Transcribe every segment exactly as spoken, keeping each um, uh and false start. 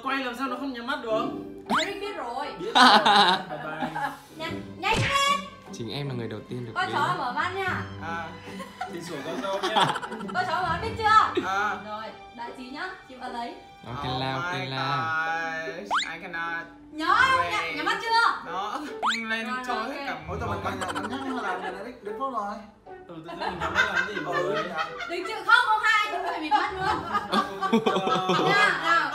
quay làm sao nó không nhắm mắt được. Rick biết rồi. Biết rồi. Bye bye. Nhanh, nhanh lên. Chính em là người đầu tiên được Con đến. chó mở mắt nha. À, thì sủa con dâu nhá. Con chó mở mắt biết chưa? À. Rồi, đại trí nhá, chịu ấn lấy. Ok la, ok la. I cannot. Nhớ, nhắm, nhắm mắt chưa? Đó, nhanh lên Rồi, cho rồi, hết ok. cả. Ủa tao mình còn nhận nhắc nó làm này đến phút rồi. Ừ, tự nhiên mình nhắm mắt làm gì mà. Ừ. Đừng chịu không, không hai, đừng phải bịt mắt luôn. Nào, nào.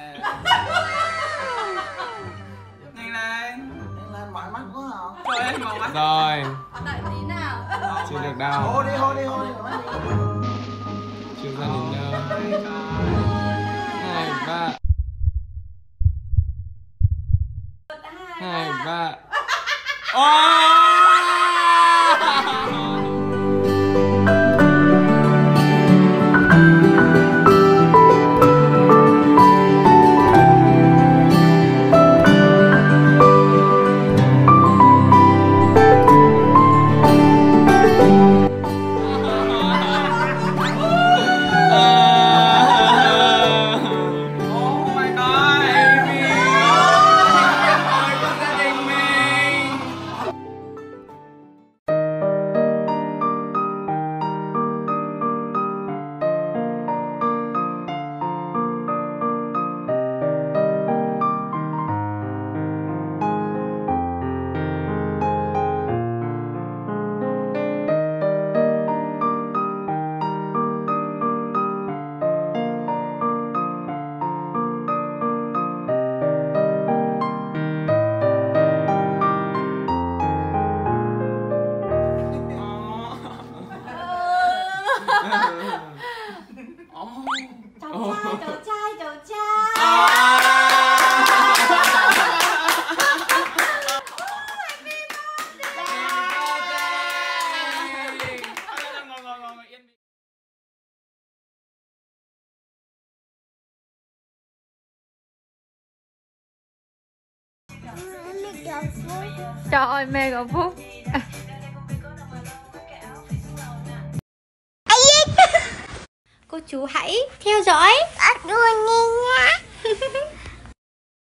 Nhanh lên. Nhanh lên mỏi mắt quá hả? Trời ơi, màu mắt. Rồi, Đại tí nào. chưa được Hô đâu. đi, hô đi, hô đi. Chưa ra đến nơi. Hai ba. Hai ba. Oh my god, Amy. Amy ơi, con gia đình mình. Cháu trai, cháu trai, cháu trai. Trời ơi, mega phúc. Cô chú hãy theo dõi. Ác luôn nha.